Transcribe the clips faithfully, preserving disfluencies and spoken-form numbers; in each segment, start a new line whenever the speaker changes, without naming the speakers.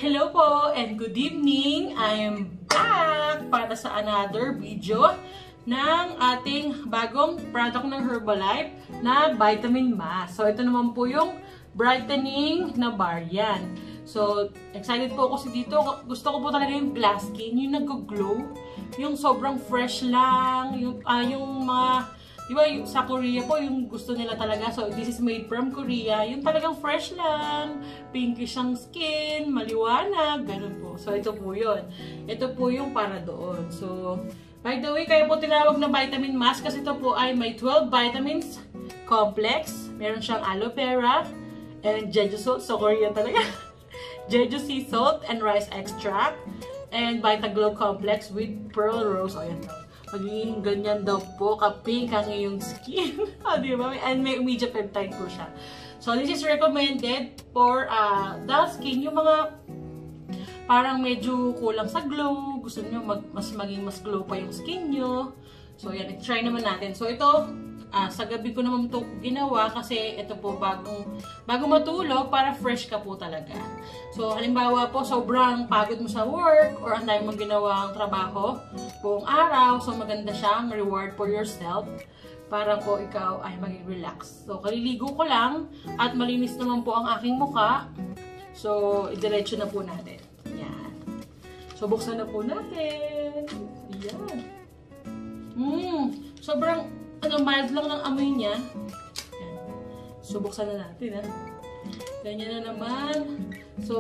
Hello po and good evening! I am back para sa another video ng ating bagong product ng Herbalife na Vitamin Mask. So ito naman po yung brightening na bar yan. So excited po ako kasi dito. Gusto ko po talaga yung glass skin, yung nag-glow, yung sobrang fresh lang, yung, uh, yung mga diba, yung, sa Korea po, yung gusto nila talaga. So, this is made from Korea. Yung talagang fresh lang, pinkish ang skin, maliwanag, ganun po. So, ito po yun. Ito po yung para doon. So, by the way, kaya po tinawag na vitamin mask kasi ito po ay may twelve vitamins complex. Meron siyang aloe vera and jeju salt. So, Korean talaga. Jeju sea salt and rice extract. And Vitaglow complex with pearl rose. O, yan daw. Magiging ganyan daw po, ka-pink ang iyong skin. O, di ba? And may omega peptide po siya. So, this is recommended for uh, the skin. Yung mga parang medyo kulang sa glow. Gusto niyo mag, mas maging mas glow pa yung skin nyo. So, yan. I-try naman natin. So, ito, uh, sa gabi ko naman ito ginawa kasi ito po bagong, bagong matulog para fresh ka po talaga. So, halimbawa po, sobrang pagod mo sa work or ang dami mong ginawang trabaho buong araw. So, maganda siyang reward for yourself para po ikaw ay maging relax. So, kaliligo ko lang at malinis naman po ang aking mukha. So, idiretso na po natin. Yan. So, buksan na po natin. Yan. Mmm. Sobrang, ano, mild lang ng amoy niya. Yan. So, buksan na natin, ha. Ganyan na naman. So,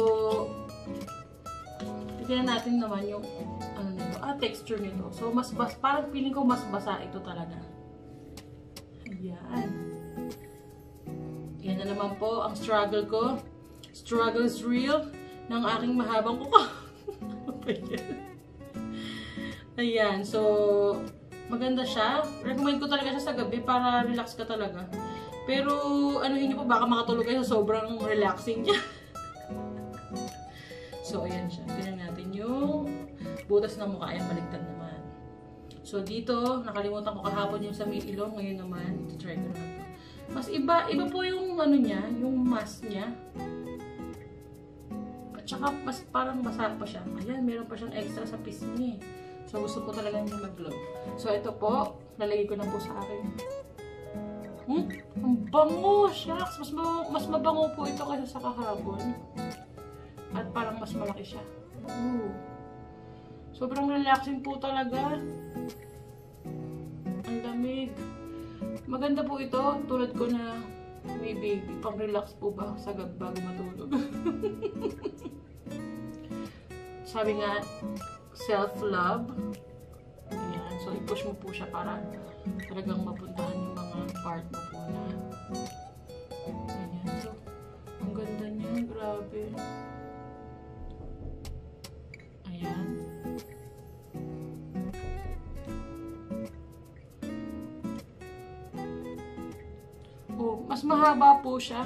tignan natin naman yung ano nito, ah, texture nito. So, mas bas, parang feeling ko mas basa ito talaga. Ayan. Yan na naman po ang struggle ko. Struggle is real ng aking mahabang kuko. Ayan. So, maganda siya. Recommend ko talaga siya sa gabi para relax ka talaga. Pero, ano yun po, baka makatulog kayo sa sobrang relaxing niya. So, ayan siya. Tingnan natin yung butas ng mukha. Ayan, baliktad naman. So, dito, nakalimutan ko kahapon yung sa may ilong. Ngayon naman, ito-try ko naman ito. Mas iba, iba po yung ano niya, yung mask niya. At saka, mas parang basa pa siya. Ayan, meron pa siyang extra sa pisngi. So, gusto ko talaga yung mag-glow. So, ito po, lalagay ko na po sa akin. Hmm? Ang bango! Shucks! Mas, mas mabango po ito kaysa sa kahapon. At parang mas malaki siya. Ooh. Sobrang relaxing po talaga. Ang lamig. Maganda po ito. Tulad ko na may baby. Pang-relax po ba sa gabi bago matulog? Sabi nga, self-love. Ayan. So, i-push mo po siya para talagang mapuntahan yung mga part mo po na. Ayan. So, ang ganda niya. Grabe. Ayan. Oh, mas mahaba po siya.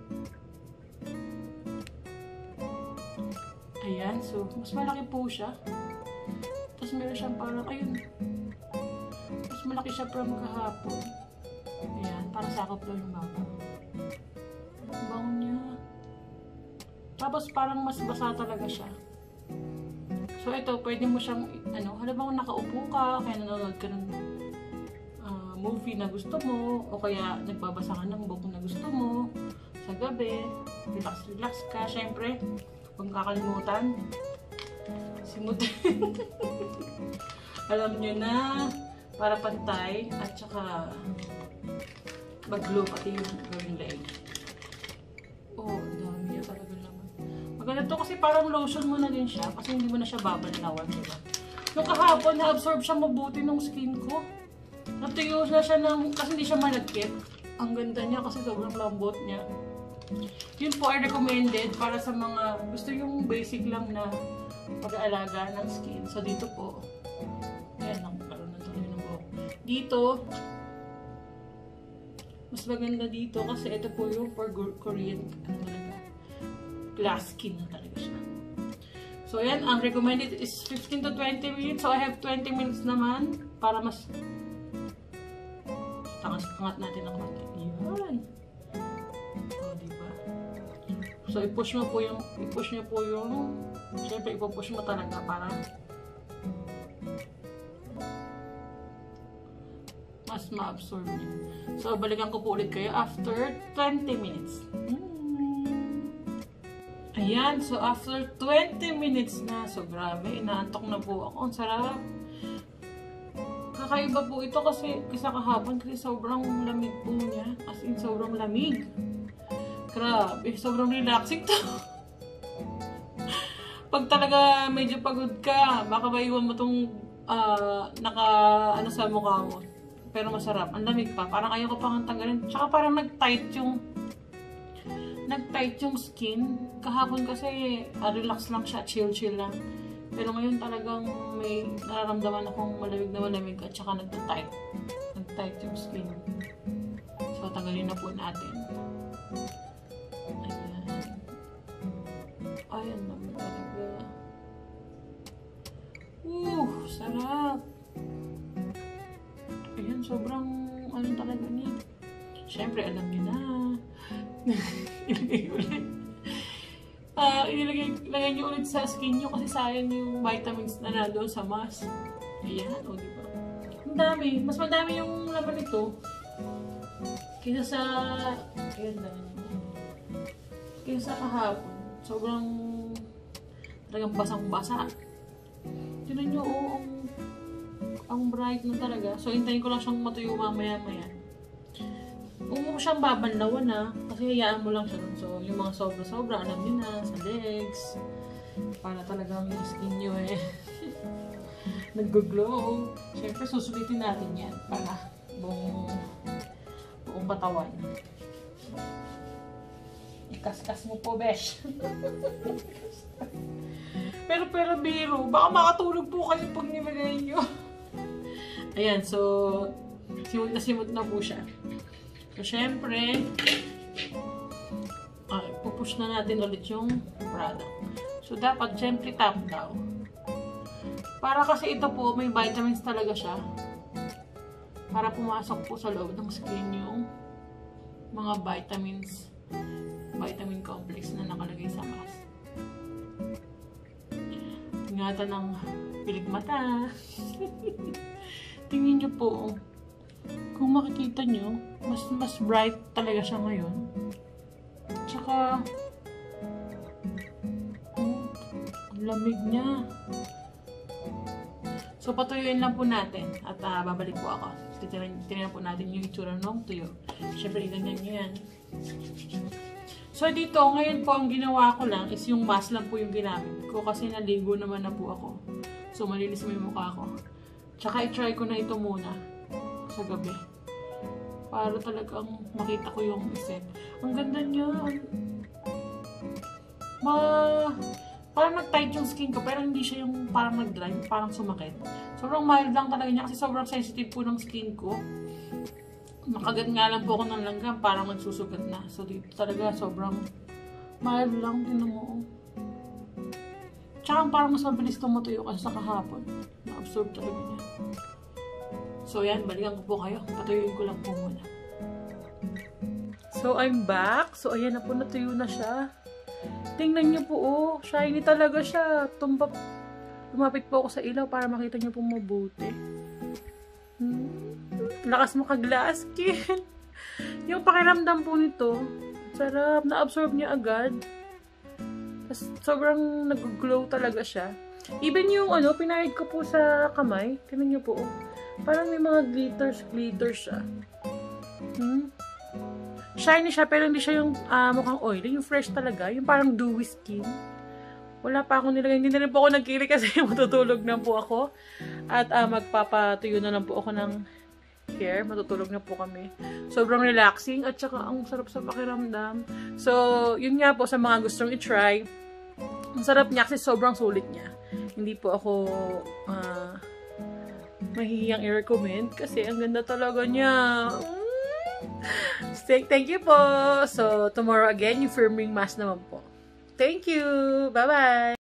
Ayan. So, mas malaki po siya. Tapos meron siyang parang, ayun. Mas malaki siya from kahapon. Ayan. Para sakop lang yung baba. Ang bango niya. Tapos parang mas basa talaga siya. So, ito, pwede mo siyang, ano, halimbawa nakaupo ka, kaya nanonood ka ng uh, movie na gusto mo, o kaya nagbabasa ka ng book na gusto mo, sa gabi, relax-relax ka, syempre, huwag kakalimutan, simutin. Alam nyo na, para pantay, at saka, mag-glow pati yung gawing leg. Oh, dami niya talaga naman. Maganda to kasi parang lotion mo na din siya kasi hindi mo na siya babanlawan, diba? Yung kahapon, na-absorb siya mabuti ng skin ko. Natuyo na siya ng, kasi hindi siya malagkit. Ang ganda niya kasi sobrang lambot niya. Yun po ay recommended para sa mga gusto yung basic lang na pag-aalaga ng skin. So dito po, ayan lang, karoon na tuloy ng buhok. Dito, mas maganda dito kasi ito po yung for Korean, ano talaga, glass skin na talaga siya. So, yan. Ang recommended is fifteen to twenty minutes. So, I have twenty minutes naman para mas tangas-tangat natin ang konti. Yan. O, diba? So, So, i-push mo po yung, i-push nyo po yung, syempre, ipupush mo talaga para mas ma-absorb nyo. So, balikan ko po ulit kayo after twenty minutes. Mm. Ayan, so after twenty minutes na, so grabe, inaantok na po ako. Ang sarap. Kakaiba po ito kasi kisa kahapon kasi sobrang lamig po niya. As in, sobrang lamig. Grabe, sobrang relaxing to. Pag talaga medyo pagod ka, baka maiwan mo tong uh, naka, ano sa mukha mo. Pero masarap. Ang lamig pa. Parang ayaw ko pang tanggalin. Tsaka parang nag-tight yung nag-tight yung skin. Kahapon kasi uh, relax lang siya. Chill-chill lang. Pero ngayon talagang may nararamdaman akong malamig na malamig at tsaka nag-tight. Nag-tight yung skin. So, tanggalin na po natin. Ayan. Ayan naman talaga. Uh, sarap. Ayan, sobrang ano talaga niya. Siyempre, alam niyo na. Ilagay ulit. Uh, ilagay, ilagay niyo ulit sa skin niyo kasi sayang yung vitamins na nandoon sa mask. Ayan, o diba? Ang dami. Mas madami yung laman nito. Kaysa sa... Ayan na. Kaysa sa kahapon. Sobrang... Talagang basang-basa. Tinan niyo, oo, ang... ang bright na talaga. So, hintayin ko lang siyang matuyo mamaya-maya. Huwag mo siyang babanlawan na. Kasi hayaan mo lang siya. So, yung mga sobra-sobra, alam niyo na, sa legs. Para talagang yung skin niyo eh. Nag-glow. Siyempre, susulitin natin yan. Para buong, buong katawan. Ikas-kas mo po, besh. pero, pero, biro. Baka makatulog po kasi pag nilagay niyo. Ayan, so, simot na simot na po siya. So, syempre, ah, pupush na natin ulit yung product. So, dapat, syempre, top down. Para kasi ito po, may vitamins talaga siya. Para pumasok po sa loob ng skin yung mga vitamins, vitamin complex na nakalagay sa mask. Ingatan ng pilik mata. Tingnan nyo po, kung makikita nyo, mas mas bright talaga siya ngayon. Tsaka, oh, lamig niya. So, patuyuin lang po natin. At uh, babalik po ako. Tininan po natin yung itsura ng tuyo. Siyempre, ganyan nyo yan. So, dito, ngayon po, ang ginawa ko lang is yung mask lang po yung ginamit ko. Kasi naligo naman na po ako. So, malinis mo yung mukha ko. Tsaka, i-try ko na ito muna sa gabi. Para talagang makita ko yung effect. Ang ganda niya. Ma... Parang nag-tight yung skin ko, pero hindi siya yung parang nag-dry, parang sumakit. Sobrang mild lang talaga niya kasi sobrang sensitive po ng skin ko. Nakagat nga lang po ako ng langgam, parang nagsusugat na. So, dito talaga sobrang mild lang. Tinan mo. Tsaka parang mas mabilis tumatuyo kasi sa kahapon. Na-absorb talaga niya. So, yan. Balikan ko po kayo. Patuyuin ko lang po muna. So, I'm back. So, ayan na po. Natuyo na siya. Tingnan niyo po, oh. Shiny talaga siya. Tumbap. Lumapit po ako sa ilaw para makita niyo po mabuti. Hmm. Lakas maka-glass skin. Yung pakiramdam po nito, sarap. Na-absorb niya agad. Tapos, sobrang nag-glow talaga siya. Even yung ano, pinahid ko po sa kamay. Tingnan niyo po, oh. Parang may mga glitters, glitters siya. Hmm. Shiny siya, pero hindi siya yung uh, mukhang oily. Yung fresh talaga. Yung parang dewy skin. Wala pa akong nilagay. Hindi na rin po ako nagkili kasi matutulog na po ako. At uh, magpapatuyo na lang po ako ng hair. Matutulog na po kami. Sobrang relaxing at saka ang sarap sa pakiramdam. So, yun nga po sa mga gustong i-try. Ang sarap niya kasi sobrang sulit niya. Hindi po ako uh, mahihiyang i-recommend kasi ang ganda talaga niya. Thank you po. So, tomorrow again, yung firming mask naman po. Thank you. Bye-bye.